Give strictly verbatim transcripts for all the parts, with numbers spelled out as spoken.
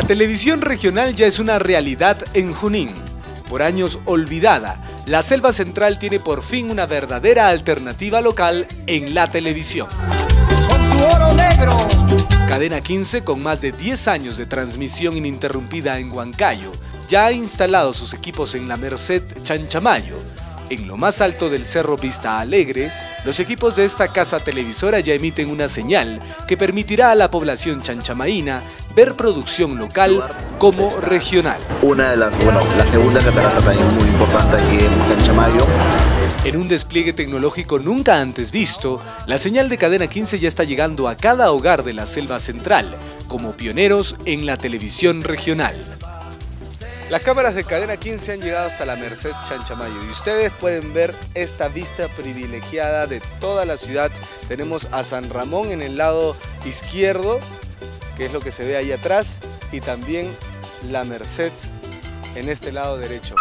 La televisión regional ya es una realidad en Junín. Por años olvidada, la Selva Central tiene por fin una verdadera alternativa local en la televisión. Cadena quince, con más de diez años de transmisión ininterrumpida en Huancayo, ya ha instalado sus equipos en la Merced Chanchamayo. En lo más alto del Cerro Vista Alegre, los equipos de esta casa televisora ya emiten una señal que permitirá a la población chanchamaína ver producción local como regional. Una de las, bueno, la segunda catarata también muy importante aquí en Chanchamayo. En un despliegue tecnológico nunca antes visto, la señal de Cadena quince ya está llegando a cada hogar de la Selva Central, como pioneros en la televisión regional. Las cámaras de Cadena quince han llegado hasta la Merced Chanchamayo y ustedes pueden ver esta vista privilegiada de toda la ciudad. Tenemos a San Ramón en el lado izquierdo, que es lo que se ve ahí atrás, y también la Merced en este lado derecho.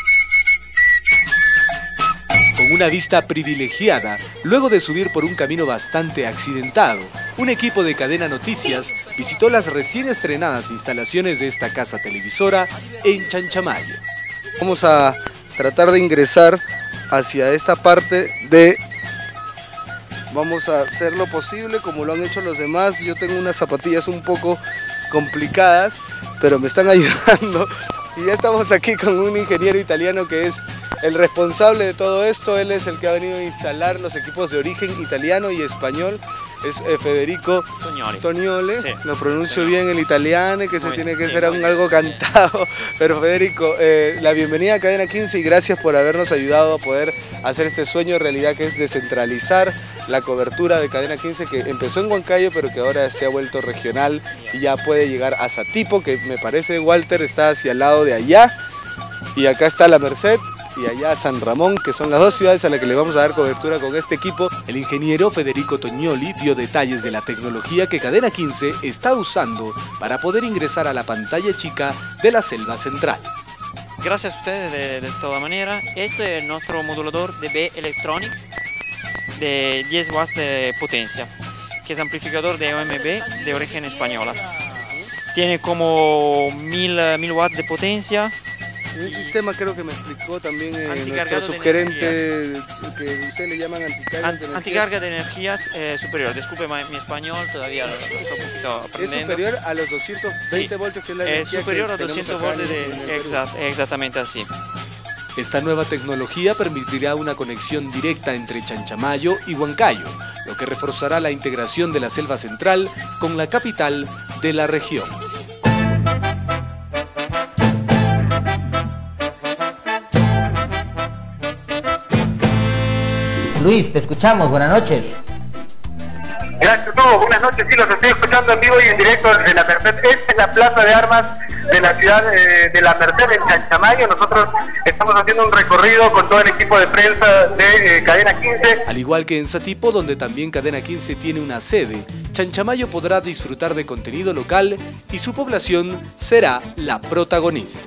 Con una vista privilegiada, luego de subir por un camino bastante accidentado, un equipo de Cadena Noticias visitó las recién estrenadas instalaciones de esta casa televisora en Chanchamayo. Vamos a tratar de ingresar hacia esta parte de... Vamos a hacer lo posible como lo han hecho los demás. Yo tengo unas zapatillas un poco complicadas, pero me están ayudando. Y ya estamos aquí con un ingeniero italiano que es el responsable de todo esto. Él es el que ha venido a instalar los equipos de origen italiano y español. Es eh, Federico Tognoli. Tognoli. Sí. Lo pronuncio Tognoli. Bien el italiano, que se muy tiene que bien, ser un, algo cantado. Pero Federico, eh, la bienvenida a Cadena quince y gracias por habernos ayudado a poder hacer este sueño realidad, que es descentralizar la cobertura de Cadena quince, que empezó en Huancayo pero que ahora se ha vuelto regional y ya puede llegar a Satipo, que me parece, Walter, está hacia el lado de allá, y acá está la Merced y allá San Ramón, que son las dos ciudades a las que le vamos a dar cobertura con este equipo. El ingeniero Federico Tognoli dio detalles de la tecnología que Cadena quince está usando para poder ingresar a la pantalla chica de la Selva Central. Gracias a ustedes de, de toda manera. Este es nuestro modulador D B Electronic de diez watts de potencia, que es amplificador de O M B de origen española. Tiene como mil watts de potencia. Un sistema, creo que me explicó también eh, nuestro subgerente, que ustedes le llaman anticarga de energía. Anticarga de energías eh, superior. Disculpe mi español, todavía lo, lo estoy un poquito aprendiendo. ¿Es superior a los doscientos veinte sí. voltios que es la energía? Es superior que a doscientos voltios de... Exact, exactamente así. Esta nueva tecnología permitirá una conexión directa entre Chanchamayo y Huancayo, lo que reforzará la integración de la Selva Central con la capital de la región. Luis, te escuchamos, buenas noches. Gracias a todos, buenas noches, sí, los estoy escuchando en vivo y en directo desde la Merced. Esta es la plaza de armas de la ciudad eh, de la Merced en Chanchamayo. Nosotros estamos haciendo un recorrido con todo el equipo de prensa de eh, Cadena quince. Al igual que en Satipo, donde también Cadena quince tiene una sede, Chanchamayo podrá disfrutar de contenido local y su población será la protagonista.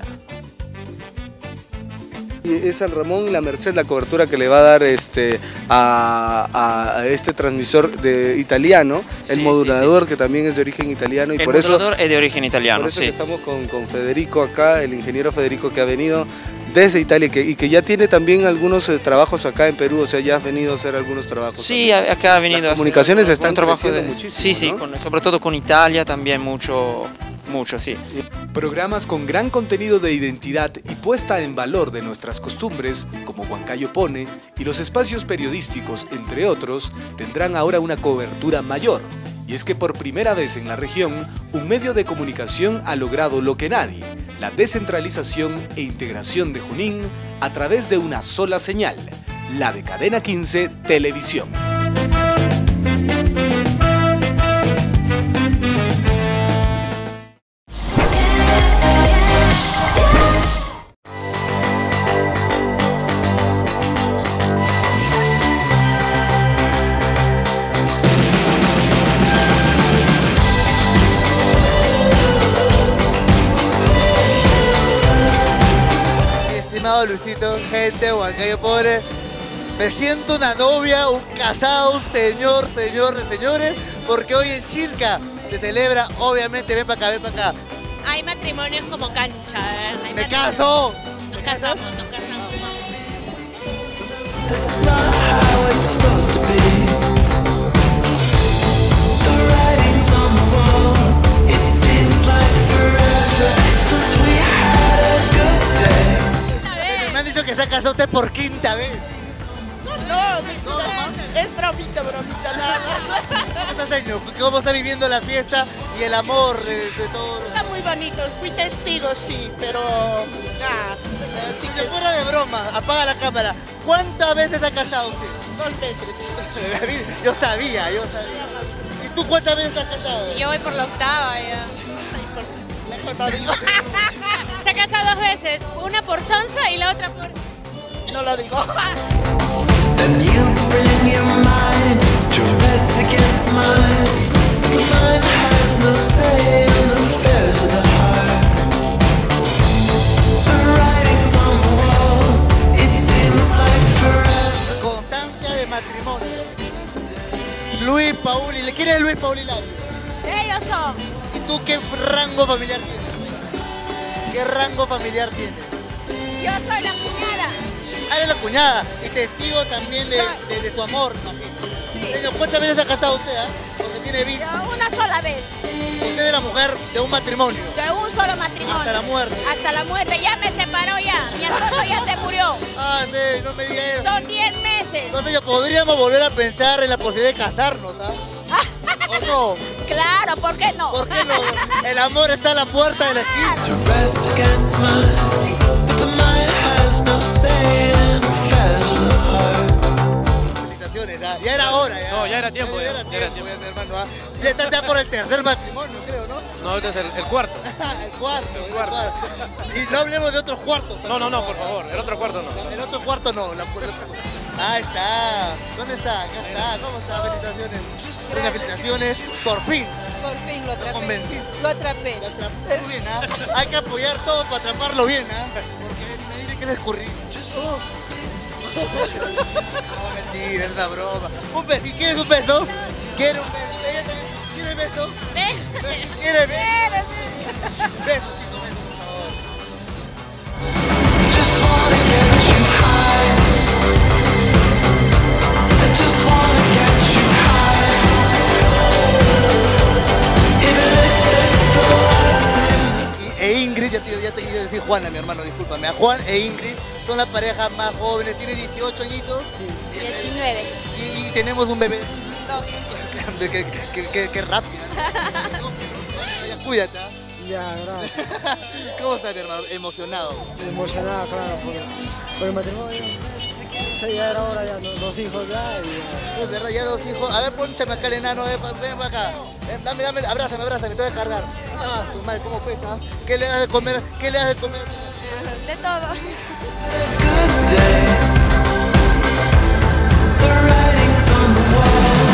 Es San Ramón y la Merced la cobertura que le va a dar este, a, a este transmisor de italiano, el sí, modulador sí, sí. que también es de origen italiano. Y el por modulador eso, es de origen italiano, por eso sí. que estamos con, con Federico acá, el ingeniero Federico que ha venido desde Italia y que, y que ya tiene también algunos eh, trabajos acá en Perú, o sea, ya has venido a hacer algunos trabajos. Sí, también. acá ha venido Las a comunicaciones hacer están creciendo de... muchísimo, Sí, sí, ¿no? con, sobre todo con Italia también mucho... Mucho, sí. Programas con gran contenido de identidad y puesta en valor de nuestras costumbres, como Huancayo Pone, y los espacios periodísticos, entre otros, tendrán ahora una cobertura mayor. Y es que por primera vez en la región, un medio de comunicación ha logrado lo que nadie, la descentralización e integración de Junín a través de una sola señal, la de Cadena quince Televisión. Luisito, gente, Huancayo Pobre, me siento una novia, un casado, un señor, señor de señores, porque hoy en Chilca se celebra, obviamente, ven para acá, ven para acá, Hay matrimonios como cancha, ¿eh? Hay ¡Me matrimonios- caso! Nos casamos, nos casamos. That's not how it's supposed to be. The writing's on the wall. It seems like forever since we had a good day. Me han dicho que se ha casado usted por quinta vez. No, es bromita, bromita, nada más. ¿Cómo está, señor? ¿Cómo está viviendo la fiesta y el amor de, de todos? Está muy bonito, fui testigo, sí, pero... Ah, Si te fuera de broma, apaga la cámara. ¿Cuántas veces ha casado usted? dos veces. Yo sabía, yo sabía. ¿Y tú cuántas veces has casado? Yo voy por la octava ya. Mejor no digo. Se ha casado dos veces, una por Sonsa y la otra por... No lo digo. Then you bring your mind to rest against mine. Mine has no say in affairs of the heart. The writing's on the wall. It seems like forever. Constancia de matrimonio. Luis Pauli, ¿le quieres Luis Pauli Lario? Ellos son. ¿Y tú qué rango familiar tienes? ¿Qué rango familiar tienes? Yo soy la cuñada. Ah, eres la cuñada y testigo también de, de, de tu amor, imagino. Señor, ¿cuántas veces ha casado usted, ah? Porque tiene vida. Yo una sola vez. Usted es la mujer de un matrimonio. De un solo matrimonio. Hasta la muerte. Hasta la muerte. Ya me separó ya. Mi esposo ya se murió. Ah, sí, no me diga eso. Son diez meses. Entonces ya podríamos volver a pensar en la posibilidad de casarnos, ¿ah? ¿O no? Claro, ¿por qué no? ¿Por qué no? El amor está a la puerta de la esquina. To rest against mine. But the mind has no say in affairs of the heart. Felicitaciones, ¿ah? Ya era hora, ya. No, ya era tiempo, Ya, ya, era ya tiempo, era tiempo. ya, mi hermano, ¿ah? Ya estás ya por el tercer matrimonio, creo, ¿no? No, este es el, el cuarto. el cuarto, el cuarto. cuarto. Y no hablemos de otros cuartos. No, no, no, por favor. El otro cuarto no. El otro cuarto no. La, la- ahí está. ¿Dónde está? Acá está. ¿Cómo está? Felicitaciones. Reina, felicitaciones. Por fin. Por fin lo atrapé. convencí. Lo atrapé. Lo atrapé muy bien, ¿ah? Hay que apoyar todo para atraparlo bien, ¿ah? Porque me dice que es escurrido. No, mentira, es una broma. Un beso. ¿Quieres un beso? ¿Quieres un beso? ¿Ella también quiere beso? ¿Ves? ¿Quiere beso? Beso, chicos, beso, por favor. Just wanna get you high. I just wanna get you high. Even if it's the last thing. Y- E Ingrid, ya te, ya te quise decir Juana, mi hermano, discúlpame. A Juan e Ingrid son las parejas más jóvenes, tiene dieciocho añitos. Sí. diecinueve. Y, y tenemos un bebé. Dos. que, que, que, que, que rápido. Ya, cuídate. ¿ah? Ya, gracias. ¿Cómo estás, mi hermano? Emocionado. Emocionado, claro, por, por el matrimonio. Sí, ya era hora, ya, ¿no? Dos hijos ya. Y ya. Es verdad, ya dos hijos. A ver, ponchame acá el enano, eh, ven para acá. Ven, dame, dame, abrázame, abrázame, te voy a cargar. Ah, tu madre, ¿cómo pesa? ¿Qué le das de comer? ¿Qué le das de comer? De todo. Good day. The writing's on the wall.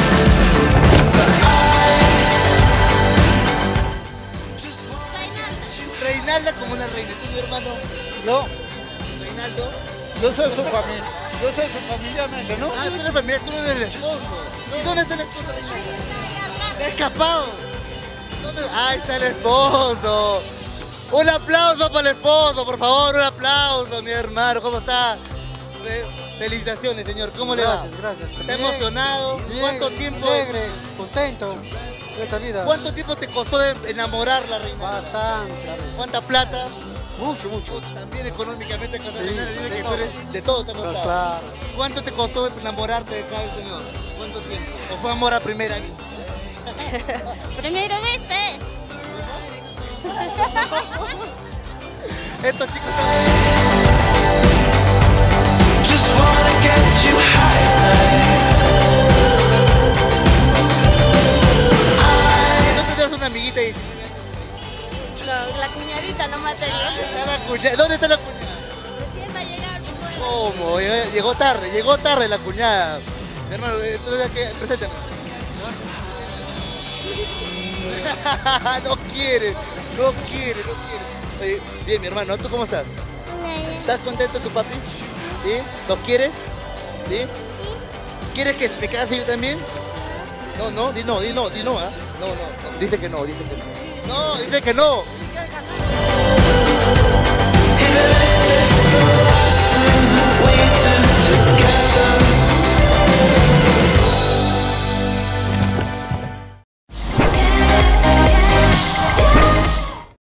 Reinalda como una reina. ¿Tú, mi hermano? No, Reinaldo. yo soy su familia. Yo soy su familiarmente, ¿no? Ah, tú eres familia, tú eres el esposo. ¿Y dónde está el esposo, Reinaldo? ¿Está escapado? ¿Dónde? Ahí está el esposo. Un aplauso para el esposo, por favor, un aplauso, mi hermano. ¿Cómo está? Fe- Felicitaciones, señor. ¿Cómo le va? Gracias, gracias. ¿Está Bien, emocionado? bien, ¿Cuánto tiempo? Alegre, contento de esta vida. ¿Cuánto tiempo te costó de enamorarla, Reinaldo? Bastante. claro. ¿Cuánta plata? Mucho, mucho. También económicamente, Sí, Reinaldo dice de que tú todo. eres de todo te ha costado. Claro. ¿Cuánto te costó enamorarte de acá el señor? ¿Cuánto tiempo? ¿O fue amor a primera vista? Primero viste. Estos chicos Just wanna get you high tonight. ¿No tendrás una amiguita y No, la cuñadita nomás tenía. está la cuñada? ¿Dónde está la cuñada? Recién va a llegar. ¿Cómo? Llegó llegó tarde, llegó tarde la cuñada. Mi hermano, entonces, ¿qué? Preséntame. No quiere, no quiere, no quiere. Oye, bien, mi hermano, ¿tú cómo estás? ¿Estás contento tu papi? ¿Sí? ¿Los quieres? ¿Sí? ¿Quieres que me case yo también? No, no, di no, di no, di no, ¿ah? No, no, no, dice que no, dice que no. No, dice que no.